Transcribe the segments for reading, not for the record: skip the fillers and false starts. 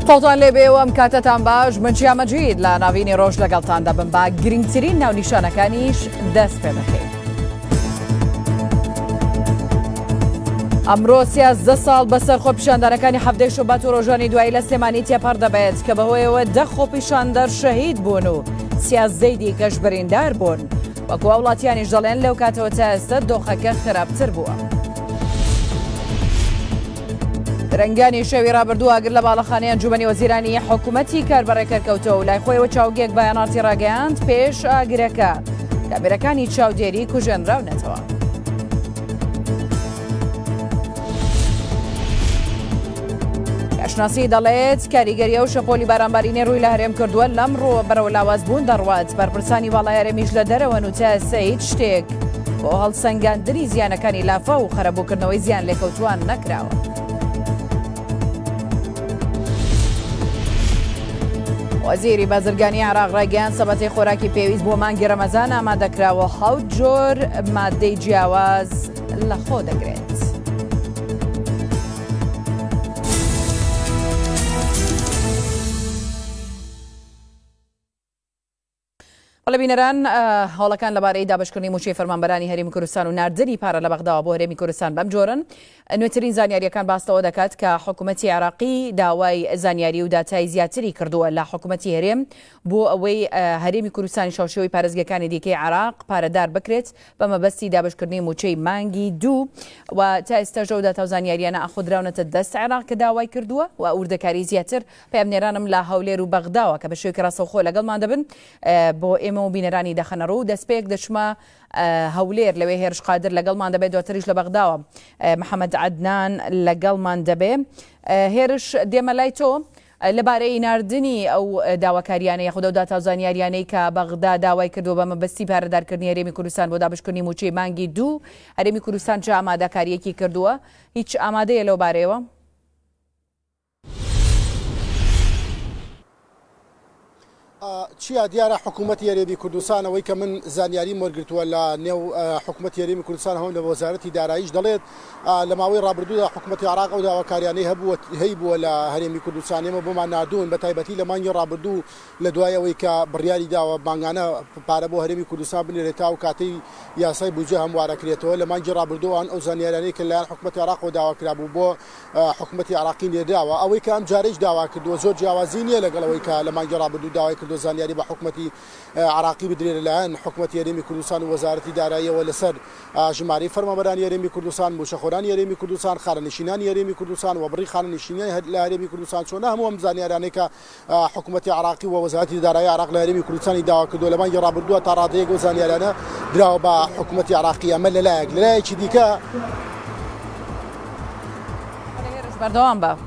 تاڵتان لێبێ و ئەم کاتەتان باش من چیا مەجید لە ناوینی ڕۆژ لەگەڵتاندا بم با گرنگترین ناونیشانەکانیش دەست پێ بکەین. ئەمڕۆ 13 ساڵ بەسەر خۆپیشاندانەکانی هەفتەی شوبات و ڕۆژانی دوایی لە سلێمانی تێپەڕ دەبێت کە بەهۆیەوە 10 خۆپیشاندەر شەهید بوون و 13 دیکەش بریندار بوون. وەکو وڵاتیانیش دەڵێن لەو کاتەوە تا ئێستا دۆخەکە خراپتر بووە. رنگانی شەوی ڕابردوو ئاگر لە باڵەخانەی ئەنجومەنی وەزیرانی حکوومەتی کاربڕێکەکەوتەوە و لای خۆیەوە چاوگێک بەیاناتی ڕاگەیاند پێش ئاگرەکە کامێرەکانی چاودێری کوژێنراونەتەوە. کارشناسی دەڵێت کاریگەریە و شەپۆلی بارانبارینی ڕووی لە هەرێم کردووە لەمڕۆ بەرەو لاوازبوون دەڕوات بەرپرسانی باڵای هەرێمیش لە دەرەوە نوتە هیچ شتێک بۆ هەڵسەنگاندنی زیانەکانی لافە و خەرەبووکردنەوەی زیان لێکەوتوان نەکراوە. وەزیری بازرگانی عێراق ڕایگەیاند سەبەتەی خۆراکی پێویست بۆ مانگی ڕەمەزان ئامادەکراوە 7 جۆر مادەی جیاواز لەخۆ دەگرێت. بەڵێبینەران هەوڵەکان لەبارەی دابشکردنی موچەی فەرمانبەرانی هەرێمی کوردستان و ناردنی پارە لە بەغداوە بۆ هەرێمی کوردستان بەم جۆرن نوێترین زانیاریەکان باستەوە دەکات کە حکوومەتی عێراقی داوای زانیاری و داتای زیاتری کردووە لە حکوومەتی هەرێم بۆ ئەوەی هەرێمی کوردستانی شەوشێوەی پارێزگەکانی دیکەی عێراق پارەدار بکرێت بە مەبەستی دابشکردنی موچەی مانگی 2 و تا ئێستاژە و داتا و زانیاریانە ئاخودراونەتە دەست عێراق کە داوای کردووە و ئوردەکاری زیاتر پێمنێرانم لە هەولێر و بەغداوە کە بە شێوەیەکی ڕاستەوخۆ لەگەڵمان دەبن بۆ ئێمە و بینەرانی دەخەنە ڕوو دەستپێک دەچمە هەولێر لەوێ هێرش قادر لەگەڵمان دەبێت دواتریش لە بەغداوە محەممەد عەدنان لەگەڵمان دەبێ هێرش دێمە لای تۆ لەبارەی ناردنی ئەو داواکاریانە یاخودە و داتا و زانیاریانەی کە بەغدا داوای کردووە بە مەبەستی پارەدارکردنی هەرێمی کوردستان بۆ دابشکردنی موچەی مانگی 2 هەرێمی کوردستان چه ئامادەکاریەکی کردووە هیچ ئامادەیە لەو بارەیەوە؟ چیا دیارە حکوومەتی هەرێمی کوردستانەوەی کە من زانیاری وەرگرتووە لە نێو حکوومەتی هەرێمی کوردستان هەم لە وەزارەتی داراییش دەڵێت لە ماوەی ڕابردوودا حکوومەتی عێراق و داواکاریانەی هەبووە لە هەرێمی کوردستان ئێمە بۆمان نردوون بە تایبەتی لە مانگی ڕابردوو لە دوایەوەی کە بڕیاری داوە مانگانە پارە بۆ هەرێمی کوردستان بنێرێت تا و کاتەی یاسای بودجە هەموارەکرێتەوە لە مانگی ڕابردووان ئەو زانیاریانەی کە لەلایەن حکوومەتی عێراق و داواکرابوو بۆ حکوومەتی عێراقی نێرداوە ئەوەی کە ئەم جارەیش داوا کردووە زۆر جیاوازی نییە لەگەڵەوەی کە لە مانگی ڕابردوو داوای کردو زانیاری بە حکوومەتی عراقی بدرێت لەلایەن حکوومەتی هەرێمی کوردستان و وەزارەتی داراییەوە لەسەر ژمارەی فەرمانبەرانی هەرێمی کوردستان موشەخۆرانی هەرێمی کوردستان خانەنشینانی هەرێمی کوردستان و بڕی خانەنشینی لە هەرێمی کوردستان چۆنە هەموو ئەم زانیاریانەی کە حکوومەتی عراقی و وەزارەتی دارایی عراق لە هەرێمی کوردستانی داوا کردووە لە مانگی ڕابردووە تا ڕادەیەک و زانیاریانە دراوە بە حکوومەتی عراقی ئەمە لەلایەکی دیکە بەردەوام بە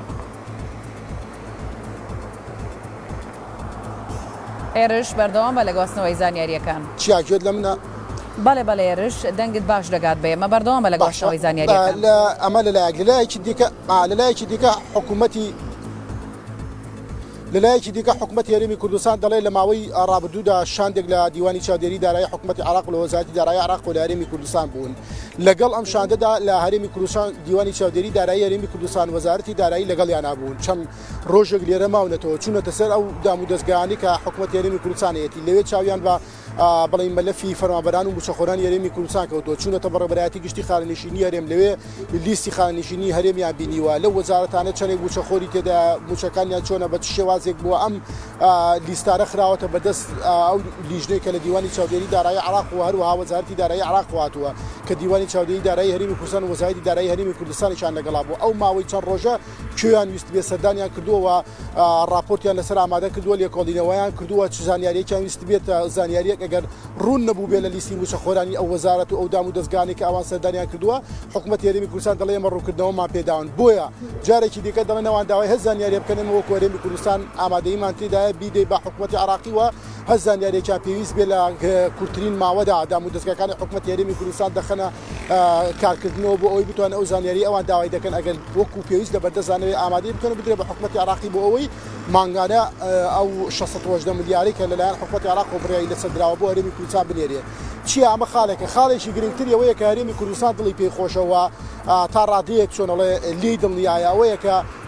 ئێرش بەردەوام بە لەگەڵستنەوەی زانیاریەکان چیاگوێت لە منە؟ بەڵێ بەڵێ ئێرش دەنگت باش دەگات بێ ئەمە بەردەوام بە لەگەڵستنەوەی زانیاریەکان ئەمە لەلایەکی دیکە حکوومەتی لەلایەکی دیکە حکوومەتی هەرێمی کوردستان دەڵێت لە ماوەی ڕابردوودا شاندێک لە دیوانی چاودێری دارایی حکوومەتی عراق و وەزارەتی دارایی عراق و لە هەرێمی کوردستان بوون لەگەڵ ئەم شاندەدا لە هەرێمی کوردستان دیوانی چاودێری دارایی هەرێمی کوردستان وەزارەتی دارایی لەگەڵیان بوون چەند ڕۆژێک لێرە ماونەتەوە چوونەتە سەر ئەو دام و دەستگاهانەی کە حکوومەتی هەرێمی کوردستانەتی لەوێ چاویان بە بەڵێن مەلەفی فەرمانبەران و موشەخۆرانی هەرێمی کوردستان کەوتووە چوونەتە بەڕێبەرایەتی گشتی خانەنشینی هەرێم لەوێ لیستی خانەنشینی هەرێمیان بینیوە لەو وەزارەتانە چەندێک موشەخۆری تێدا موچەکانیان چۆنە بە شێوازێک بووە ئەم لیستارە خراوەتە بەدەست ئەو لیژنەی کە لە دیوانی چاودێری دارایی عراق و هەروەها وەزارەتی دارایی عراق هاتووە کە دیوانی چاودێری دارایی هەرێمی کوردستان و وەزارەتی دارایی هەرێمی کوردستانیشان لەگەڵا بوو ئەو ماوەی چەند ڕۆژە کوێیان ویست بێ سەردانیان کردووە راپۆرتیان لەسەر ئامادە کردووە لێکۆڵینەوەیان کردووە چ زانیاریەکیان ویست بێت زانیاریەک ئەگەر ڕوون نەبوو بێ لە لیستی موچەخۆرانی ئەو وەزارەت و ئەو دام و دەستگاهانی کە ئەوان سەردانیان کردووە حکوومەتی هەرێمی کوردستان دەڵێ ئێمە ڕوونکردنەوەمان پێداون بۆیە جارێکی دیکە دەڵێن ئەوان داوای هەست زانیاری بکەن وەکو هەرێمی کوردستان ئامادەیمان تێدایە بیدەی بە حکوومەتی عراقی و هەست زانیاریێکیان پێویست بێ لە کورتترین ماوەدا دام و دەستگاکانی حکوومەتی هەرێمی کوردستان دەخەنە کارکردنەوە بۆ ئەوی بتوانن ئەو زانیاری ئەوان داوای دەکەن ئەگەر وەکو پێویست لە بەردەستزانەوەی ئامادەی بکەن بدرێ بە حکوومەتی عراقی بۆ ئەوەی مانگانە ئەو 680 ملیاری کە لەلایەن حکوومەتی عراق و بڕیایی لەسەر دراوە بۆ هەرێمی کوردستان بنێرێ چیە ئەمە خاڵێکە خاڵێکی گرنگتر ئەوەیە کە هەرێمی کوردستان دڵی پێی خۆشەوە تا ڕادەیەک چۆنەڵێ لی دڵنیایە ئەوەیە کە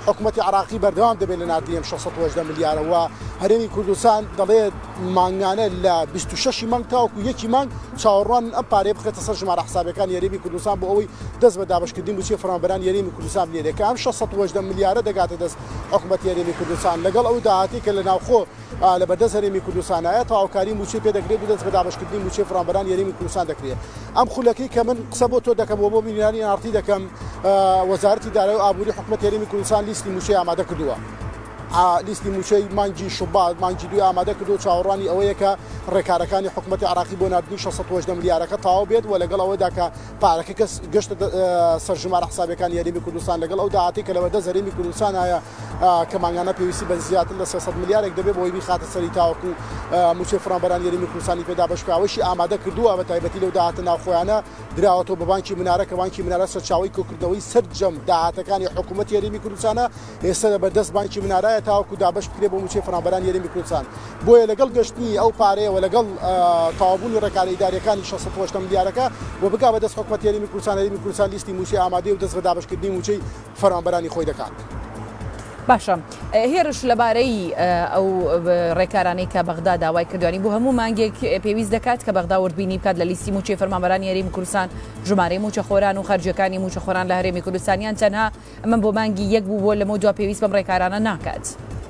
حکوومەتی عراقی بەردەوام دەبێت لە نردنیم 680 ملیارەوە هەرێمی کوردستان دەڵێت مانگانە لە 26 مانگ تاوەکو یەکی مانگ چاوەڕوان ئەم پارەیە بخێتە سەر ژمارە حسابەکان یاریمی کوردستان بۆ ئەوەی دەست بە دابشکردنی بچێ فەرمانبەران یاریمی کوردستان بنێرێت کە ئەم 680 ملیارە دەگاتە دەست حکوومەتی یاریمی کوردستان لەگەڵ ئەو داهاتی کە لە ناوخۆ لە بەردەست هەرێمی کوردستانایە تاوکاری موچەی پێ دەکرێت و دەست بە دابشکردنی موچەی فەرمانبەران یاریمی کوردستان دەکرێت ئەم خولەکەی کە من قسە بۆ تۆ دەکەم بۆ بینیانی نارتی دەکەم وەزارەتی دارایی و ئابووری حکوومەت یاریمی کوردستان لیستی موچەی ئامادە کردووە لیستی موچەی مانگی شوبات مانگی دوی ئامادە کردو چاوەڕوانی ئەوەیە کە ڕێکارەکانی حکوومەتی عراقی بۆ نردنی 680 ملیارەکە تەواو بێت و لەگەڵ ئەوەدا کە پارەکە کەس گەشتە سەر ژمارە حسابەکانی یاریمی کوردستان لەگەڵ ئەو داهاتی کە لە بەردەست هەرێمی کوردستان هەیە کە مانگانە پێویستی بە زیاتر لە 300 ملیارێک دەبێت بۆ ئەوەی خاتە سەری تاوەکو موچەی فەرمانبەران یاریمی کوردستانی پێدا بەشکراوەشی ئامادە کردووە بە تایبەتی لەو داهاتە ناوخۆیانە دراوەتەوە بە بانکی منارە کە بانکی منارە سەرچاوی کۆکردنەوەی سەرجەم داهاتەکانی حکوومەت یاریمی کوردستانە ئێستا لە بەردەست بانکی منارایە تاوەکو دابش بکرێت بۆ موچەی فەرمانبەران یاریمی کوردستان بۆیە لەگەڵ گەشتنی ئەو پارەیەوە لەگەڵ تەواوبوونی ڕێکارە ئیداریەکانی 680 ملیارەکە بۆ بگا بەدەست حکوومەت یاریمی کوردستان یاریمی کوردستان لیستی موچەی ئامادەی و دەست بە دابشکردنی موچەی فەرمانبەرانی خۆی دەکات. باشە هێرش لەبارەی ئەو ڕێکارانەی کە بەغدا داوای کردوانی بۆ هەموو مانگێک پێویست دەکات کە بەغدا وردبینی بکات لە لیستی موچەی فەرمانبەرانی یاریمی کوردستان ژمارەی موچەخۆران و خەرجەکانی موچەخۆران لە هەرێمی کوردستانیان تەنها ئەمە بۆ مانگی یەک بوو بۆ لەمە دوا پێویست بەم ڕێکارانە ناکات.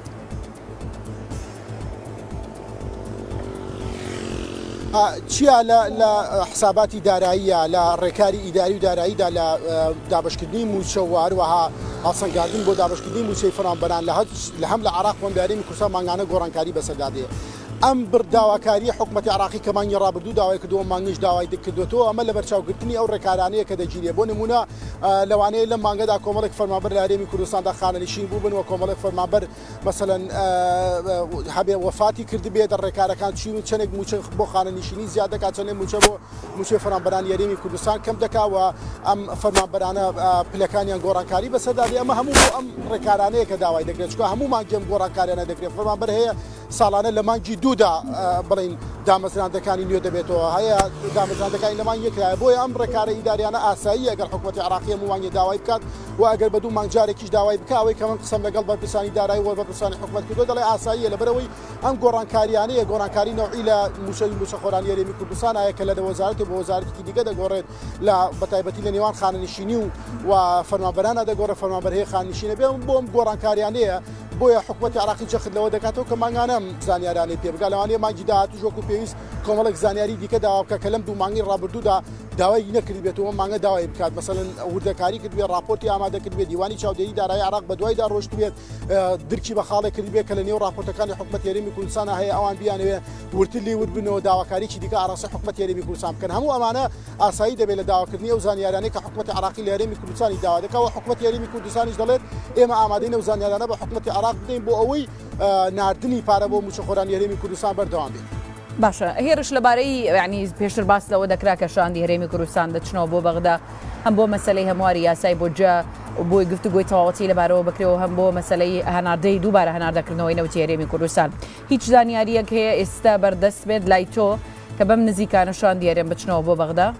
چیا لە حساباتی داراییە لە ڕێکاری ئیداری و داراییدا لە دابشکردنی موچە و هەروەها هەڵسەنگاندن بۆ دابشکردنی موچەی فەرمانبەران لە هەم لە عراق و یاریمی کوردستان مانگانە گۆڕانکاری بەسەردادەیە. ئەم برداواکاری حکوومەتی عراقی کە مانگی ڕابردوو داوای کردووە مانگیش داوای کردوێتەوە ئەمە لە بەرچاوگرتنی ئەو ڕێکارانەیە کە دەگیرێ بۆ نمونە لەوانەیە لەم مانگەدا کۆمەڵێک فەرمانبەر لە هەرێمی کوردستاندا خانەنشین بوو بن و کۆمەڵێک فەرمانبەر مەسەلەن هەبێ وەفاتی کردبێت ڕێکارەکان چین چەندێک موچە بۆ خانەنشینی زیاد دەکات چەندێک موچە بۆ موچەی فەرمانبەران یاریمی کوردستان کەم دەکاوە ئەم فەرمانبەرانە پلەکانیان گۆڕانکاری بەسەردادێ ئەمە هەموو بۆ ئەم ڕێکارانەیە کە داوای دەکرێت چکە هەموو مانگێم گۆڕانکاریانە دەکرێت فەرمانبەر هەیە ساڵانە لە مانگی دوودا بڵین دامەزراندەکانی نوێ دەبێتەوە هەیە دامەزراندەکانی لەمان یەکرایە بۆیە ئەم ڕێکارە ئیداریانە ئاسایی ئەگەر حکوومەتی عراقی هەمووانی داوای بکات و ئەگەر بە دوو مانگجارێکیش داوای بکە ئەوەی کە من قسەم لەگەڵ بەرپرسانی دارایی و بەرپرسانی حکوومەت کردو دەڵێ ئاساییە لەبەرەوەی ئەم گۆڕانکاریانەیە گۆڕانکاری نەوعی لە موچەخۆران یاریمی کوردستان هەیە کە لە وەزارەتی بۆ وەزارەتی دیگە دەگۆڕێت لە بەتایبەتی لە نێوان خانەنشینی و فەرمانبەرانە دەگۆڕێت فەرمانبەر هەیە خانەنشینە بێ بۆم گۆڕانکاریانەیە بۆیە حکوومەتی عراقی جەخت لەوە دەکاتەوە کە مانگانە زانیارانەی پێبگا لەوانەیە مانگی داهاتوو وەکو پێویست کۆمەڵێک زانیاری دیکە داوا بکە کە لەم دوو مانگی ڕابردوودا داوای نەکردی بێتەوە مانگە داوای بکات مەسەلەن وردەکاری کردبێ راپۆرتی ئامادە کردبێ دیوانی چاودێری دارایی عراق بە دوایدا ڕۆشت بێت درکی بە خاڵێک کردبێ کە لە نێو راپۆرتەکانی حکوومەت یاریمی کوردستان هەیە ئەوان بیانەوێ ورتلی وربنەوە داواکاریی دیکە ئاراسی حکوومەت یاریمی کوردستان بکەن هەموو ئەمانە ئاسایی دەبێت لە داواکردنی ئەو زانیارانەی کە حکوومەتی عراقی لە یاریمی کوردستانی داوا دەکەوە حکوومەت یاریمی کوردستانیش دەڵێت ئێمە ئامادەین ئەو زانیارانە بە حکوومەتی عراق بدەین بۆ ئەوەی ناردنی پارە بۆ موچەخۆران یاریمی کوردستان بەردەوام بێت. باشە هێرش لەبارەی ینی پێشتر باس لەوە دەکرا کە شاندی هەرێمی کوردستان دەچنەوە بۆ بەغدا هەم بۆ مەسلەی هەمواری یاسای بۆ جا بۆی گفتوگۆی تەواوەتی لەبارەوە بکرێەوە هەم بۆ مەسلەی هەناردەی دووبارە هەناردەکردنەوەی نەوتی هەرێمی کوردستان هیچ زانیاریەک هەیە ئێستا بەردەست بێت لای تۆ کە بەم نزیکانە شاندی هەرێم بچنەوە بۆ بەغدا؟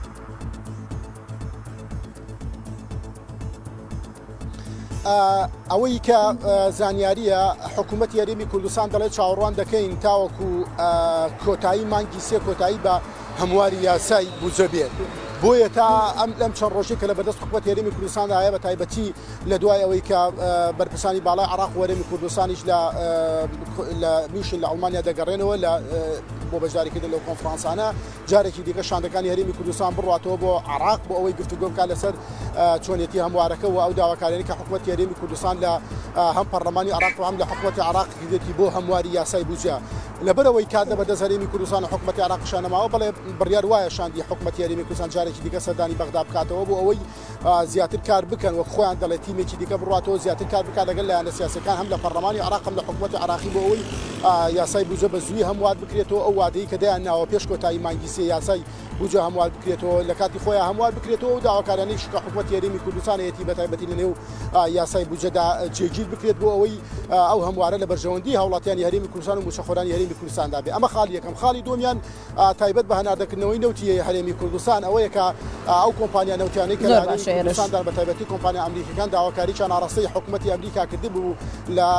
ئەوەی کە زانیاریە حکوومەت یاریمی کوردستان دەڵێت چاوەڕوان دەکەین تاوەکو کۆتایی مانگی سێ کۆتایی بە هەمواری یاسای بوجە بێت بۆیە تا ئەم چەند ڕۆژێک کە لە بەردەست حکوومەت یاریمی کوردستان هەیە بە تایبەتی لە دوای ئەوەی کە بەرپرسانی باڵای عراق و هەرێمی کوردستانیش لە میشن لە ئەڵمانیا دەگەڕێنەوە لە بۆ بەشداریکردن لەو کۆنفرانسانە جارێکی دیکە شاندەکانی هەرێمی کوردستان بڕاتەوە بۆ عراق بۆ ئەوەی گفتوگۆ بکات لەسەر چۆنیەتی هەموارەکە و ئەو داواکاریانی کە حکوومەت یاریمی کوردستان لە هەم پەرلەمانی عراق و هەم لە حکوومەتی عراق کردێتی بۆ هەمواری یاسای بوجە لەبەرەوەی کات لە بەردەست هەرێمی کوردستان و حکوومەتی عراق شانەماوە بەڵێ بڕیار وایە شاندی حکوومەت یاریمی کوردستان جارێکی دیکە سەردانی بەغدا بکاتەوە بۆ ئەوەی زیاتر کار بکەن و خۆیان دەڵێت تیمێکی دیکە بڕاتەوە زیاتر کار بکات لەگەڵ لایەنە سیاسەکان هەم لە پەرلەمانی عراق هەم لە حکوومەتی عراقی بۆ ئەوەی یاسای بوجە بە زووی هەموار بکرێتەوە ئەو وادەی کە دەیان ناوە پێش کۆتایی مانگی سێ یاسای بوجە هەموار بکرێتەوە لە کاتی خۆیان هەموار بکرێتەوە و داواکارانەی شکە حکوومەت یاریمی کوردستان هەیەتی بە تایبەتی لە نێو یاسای بوجەدا جێگیر بکرێت بۆ ئەوەی ئەو هەموارە لە بەرژەوەندی هاوڵاتیانی هەرێمی کوردستان و موچەخۆرانی هەرێمی هەرێمی کوردستاندا بێ. ئەمە خاڵی یەکەم. خاڵی دومیان تایبەت بە هەناردەکردنەوەی نەوتی هەرێمی کوردستان ئەوەیە کە ئەو کۆمپانیا نەوتیانەی کە لە هەرێمی کوردستاندا بە تایبەتی کۆمپانیا ئەمریکیەکان داواکارییان ئاڕاستەی حکوومەتی ئەمریکا کردی بوو لە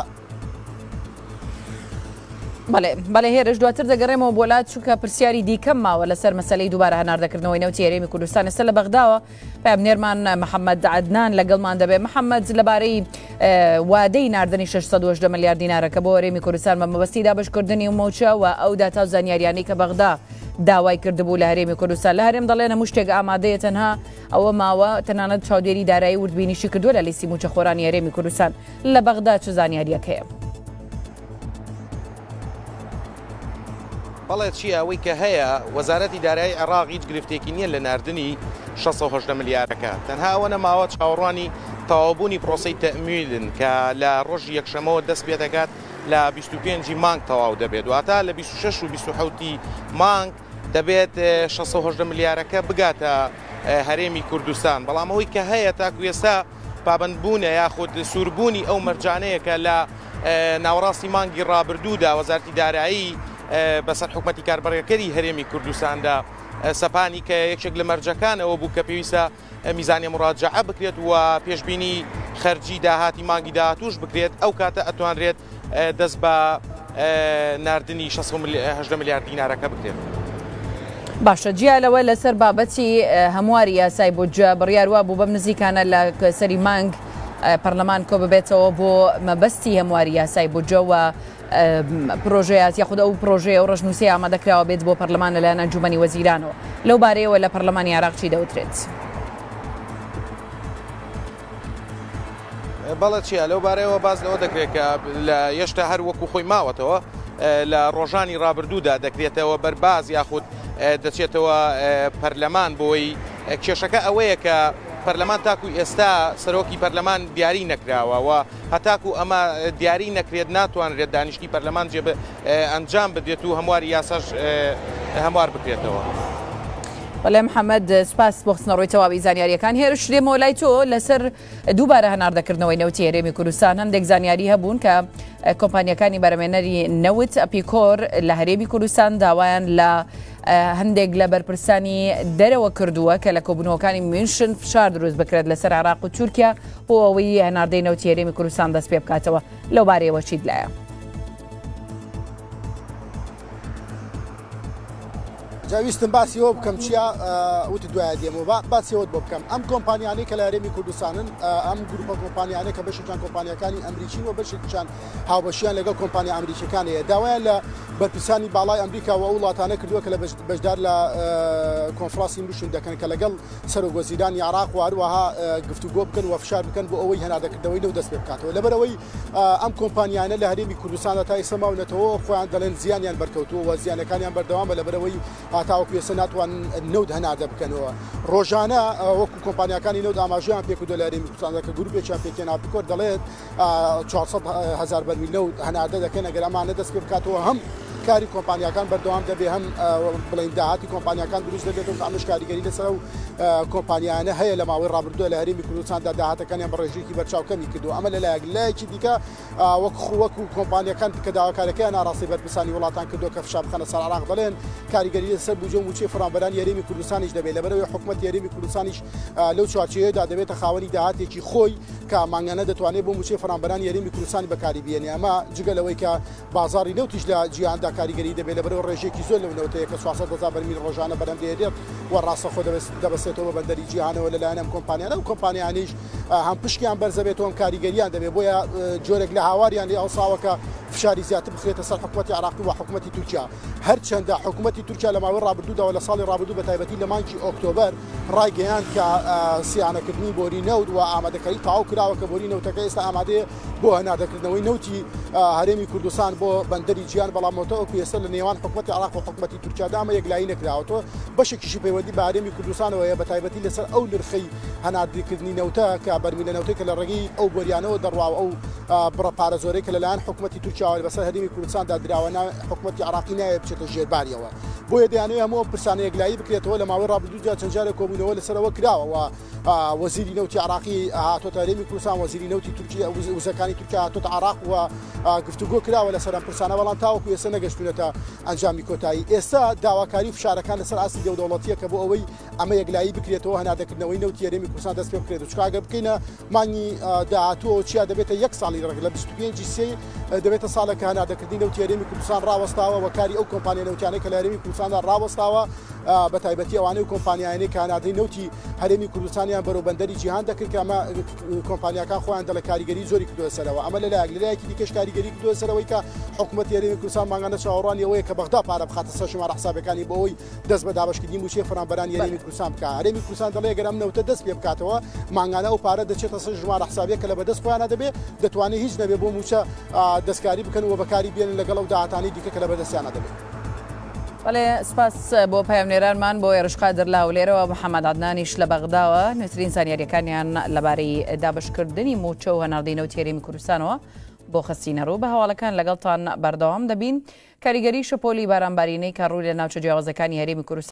بەڵێ هێرش دواتر دەگەڕێمەوە بۆ لات چونکە پرسیاری دیکەم ماوە لەسەر مەسەلەی دووبارە هەناردەکردنەوەی نەوتی هەرێمی کوردستان ئێستا لە بەغداوە پێبنێرمان محەممەد عەدنان لەگەڵمان دەبێت. محەممەد لەبارەی وادەی ناردنی 680 ملیار دینارەکە بۆ هەرێمی کوردستان بە مەبەستی دابشکردنی و موچە و ئەو داتا و زانیاریانەی کە بەغدا داوای کردبوو لە هەرێمی کوردستان لە هەرێم دەڵێن هەموو شتێک ئامادەیە تەنها ئەوە ماوە تەنانەت چاودێری دارایی وردبینیشی کردووە لە لیستی موچە خۆرانی هەرێمی کوردستان. لە بەغدا چه زانیاریەکەیە؟ بەڵێ چیە ئەوەی کە هەیە وەزارەتی دارایی عێراق هیچ گرفتێکی نییە لە ناردنی 680 ملیارەکە، تەنها ئەوە نەماوە چاوەڕوانی تەواوبوونی پرۆسەی تەمویلن کە لە ڕۆژی یەکشەمەوە دەست پێ دەکات لە 25 مانگ تەواو دەبێت، واتە لە 26 و 27 مانگ دەبێت 680 ملیارەکە بگاتە هەرێمی کوردستان. بەڵام ئەوەی کە هەیە تاکو ئێستا پابندبوونە یاخود سووربوونی ئەو مەرجانەیەکە لە ناوەڕاستی مانگی ڕابردوودا وەزارەتی دارایی بەسەر حکوومەتی کاربەرەکەری هەرێمی کوردستاندا سەپانی کە یەکێک لە مەرجەکانەوە بوو کە پێویستە میزانی مڕاجعە بکرێت و پێشبینی خەرجی داهاتی مانگی داهاتوش بکرێت، ئەو کاتە ئەتوانرێت دەست بە ناردنی 680 ملیار دینارەکە بکرێت. باشە جیالەوە لەسەر بابەتی هەمواری یاسای بودجە بڕیاروا بوو بەم نزیکانە لە سەری مانگ پەرلەمان کۆ ببێتەوە بۆ مەبەستی هەمواری یاسای بودجە و پرۆژەیە یاخود ئەو پرۆژەیە و ڕژنووسی ئامادەکراوە بێت بۆ پەرلەمان لەلایەن ئەنجومەنی وەزیرانەوە. لەو بارەیەوە لە پەرلەمانی عێراق چی دەوترێت؟ بەڵێ چیە لەو بارەیەوە باز لەوە دەکرێت کە لە هێشتا هەر وەکو خۆی ماوەتەوە لە ڕۆژانی ڕابردوودا دەکرێتەوە بەرباز یاخود دەچێتەوە پەرلەمان بۆی کێشەکە ئەوەیە کە پەرلەمان تاکو ئێستا سەرۆکی پەرلەمان دیاری نەکراوە و هەتاکو ئەمە دیاری نەکرێت ناتوانرێت دانیشتی پەرلەمان ئەنجام بدێت و هەمواری یاساش هەموار بکرێتەوە. بەڵێ محەممەد سپاس بۆ خستنەڕۆی تەواوی زانیاریەکان. هێرش شتێمەوە لای تۆ لەسەر دووبارە هەناردەکردنەوەی نەوتی هەرێمی کوردستان هەندێک زانیاری هەبوون کە کۆمپانیەکانی بەرهەمهێنەری نەوت ئەپیکۆر لە هەرێمی کوردستان داوایان لە هەندێک لە بەرپرسانی دەرەوە کردووە کە لە کۆبوونەوەکانی منشن فشار دروست بکرێت لەسەر عێراق و تورکیا بۆ ئەوەی هەناردەی نەوتی هەرێمی کوردستان دەست پێ بکاتەوە. لەو بارەیەوە چیت لایە؟ جاویستم باسیەوە بکەم چیا وت دوای دێمەوە باسیەوەت بۆ بکەم ئەم کۆمپانیانەی کە لە هەرێمی کوردستانن ئەم گروپە کۆمپانیانە کە بەشێکیان کۆمپانیەکانی ئەمریکین و بەشێکیان هاوبەشیان لەگەڵ کۆمپانیا ئەمریکیەکانەیە داوایان لە بەرپرسانی باڵای ئەمریکا و وڵاتانە کردووە کە لە بەشدار لە کۆنفرانسی مشن دەکەن کە لەگەڵ سەرۆکوەزیرانی عێراق و هەروەها گفتوگۆ بکەن و فشار بکەن بۆ ئەوەی هەناردەکردنەوەی لەو دەست پێ بکاتەوە. لەبەرەوەی ئەم کۆمپانیانە لە هەرێمی کوردستاندا تا ئێستا ماونەتەوە خۆیان دەڵێن زیانیان بەرکەوتووە و زیانەکانیان بەردەوامە لەبەرەوەی تاوەکو ئێستا ناتوان نەوت هەناردە بکەنەوە. ڕۆژانە وەکو کۆمپانیەکانی نەوت ئاماژەیان پێکردووە لە هەرێمی کوردستاندا کە گروپێکیان پێکێنا ئەپیکۆر دەڵێت 400,000 بەرمیل نەوت هەناردە دەکەن ئەگەر ئەمانە دەست پێ بکاتەوە هەم کاری کۆمپانیەکان بەردەوام دەبێ هەم بڵین داهاتی کۆمپانیەکان دروست دەبێت و ئەمەش کاریگەری لەسەر و کۆمپانیانە هەیە لە ماوەی ڕابردووە لە هەرێمی کوردستاندا داهاتەکانیان بە ڕێژێکی بەرچاوکەمی کردو. ئەمە لەلایەکی دیکە وەکو کۆمپانیەکان کە داواکارەکەیان ناڕاستی بەرپرسانی وڵاتان کردو کە فشار بخەنە سەر عێراق دەڵێن کاریگەری لەسەر بودجە و موچەی فڕانبەرانی هەرێمی کوردستانیش دەبێت لەبەرەوەی حکوومەتی هەرێمی کوردستانیش لەو چوارچێوەیەدا دەبێتە خاوەنی داهاتێکی خۆی کە مانگانە دەتوانێت بۆ موچەی فڕانبەرانی هەرێمی کوردستانی بەکاری بێنێ. ئەمە جگە لەوەی کە بازاڕی نەوتیش لە جیهاندا کاریگەری دەبێت لەبەرەوەی ڕێژێکی زۆر لەو نەوتەیە کە 400,000 بەرمیل ڕۆژانە بەرەم دێت و ڕاستەخۆ دەبەستێتەوە بەندەری جیهانەوە لەلایەن ئەم کۆمپانیانە و کۆمپانیانیش هەم پشکیان بەرزەبێتەوە ئەم کاریگەریان دەبێت بۆیە جۆرێک لە هاواریان لێ ئەوساوەکە فشاری زیاتر بخرێتە سەر حکوومەتی عێراق و حکوومەتی تورکیا. هەرچەندە حکوومەتی تورکیا لە ماوەی ڕابردوودا و لە ساڵی ڕابردوو بە تایبەتی لە مانگی ئۆکتۆبەر ڕایگەیاند کە سیانەکردنی بۆری نەوت و ئامادەکاری تەواو کراوە کە بۆری نەوتەکە ئێستا ئامادەیە بۆ هەناردەکردنەوەی نەوتی هەرێمی کوردستان بۆ بەندەری جیهان بەڵام ئەوەکو ئێستا لە نێوان حکوومەتی عێراق و حکوومەتی تورکیادا ئەمە یەکلایی نەکراوەتەوە بەشێکیشی پەیوەندی بە هەرێمی کوردستانەوەیە بە تایبەتی لەسەر ئەو نرخەی هەناردەکردنی نەوتە کە بەرمیلە نەوتەی کە لە ڕێگەی ئەو بۆریانەوە دەڕواوە ئەو بڕە پارە زۆرەی کە لەلایەن حکوومەتی تورکیا چاوەڕێ بەسەر هەرێمی کوردستاندا دراوە حکوومەتی عراقی نایە بچێتە ژێرباریەوە بۆیە دەیانەوێت هەموو پرسانە یەکلایی بکرێتەوە لە ماوەی ڕابردوودا چەند جارێک کۆبوونەوە لەسەرەوە کراوە وەزیری نەوتی عراقی هاتۆتە هەرێمی کوردستان وەزیری نەوتی تورکیا وزەکانی تورکیا هاتۆتە عراق و گفتوگۆ کراوە لەسەر ئەم پرسانە بەڵام تاوەکو ئێستا نەگەشتونەتە ئەنجامی کۆتایی ئێستا داواکاری فشارەکان لەسەر ئاسی دەوڵەتیە کە بۆ ئەوەی ئەمە یەکلایی بکرێتەوە هەنادەکردنەوەی نەوتی هەرێمی کوردستان دەست پێ بکرێت چکە ئەگەر بکەینە مانگی داهاتووە چیا دەبێتە 1 ساڵی ڕێک لە 25 سێ دەبێتە ساڵێک کە هەنادەکردنی نەوتی هەرێمی کوردستان ڕاوەستاوە وەکاری ئەو کۆمپانیا نەوتیانەی کە لە هەرێمی کوردستاندا ڕاوەستاوە بە تایبەتی ئەوانەی و کۆمپانیایانەی کە هەنادەی نەوتی هەرێمی کوردستانیان بەرەوبەندەری جیهان دەکرد کە ئەمە کۆمپانیاکان خۆیان دەڵە کاریگەری زۆری کردووە سەرەوە ئەمە لەلایەکی دیکەش کاریگەری کردووە سەرەوەی کە حکوومەتی هەرێمی کوردستان ماگانە چاوەڕوانی ئەوەیە کە بەغدا پارە بخاتە سەر ژمارە حسابەکانی بۆ ئەوەی دەست بە دابەشکردنی موچەی فەرمانبەرانی هەرێمی کوردستان بکات هەرێمی کوردستان دەڵێ گەرم نەوتە دەست پێ بکاتەوە ماگانە ئەو پارە دەچێتە سەر ژمارە حسابێک کە لە بەدەست خۆیانە دەبێت دەتوانێت هیچ نەبێ بۆ موچە دەستکاری بکەن و بەکاری بێنن لەگەڵ ئەو داهاتانی دیکە کە لە بەدەستیانە دەبێت. بەڵێ سپاس بۆ پەیامنێرانمان بۆ ێڕشقادر لاولێرەوە محەممەد عەدنانیش لە بەغداوە نوێترین زانیاریەکانیان لەبارەی دابشکردنی موچە و هەناردەی نەوتی هەرێمی کوردستانەوە بۆ خستینە ڕوو بە هەواڵەکان لەگەڵتان بەردەوام دەبین کاریگەری شەپۆلی بارانبارینەی کە ڕووی لە ناوچە جیاوازەکانی هەرێمی کوردستان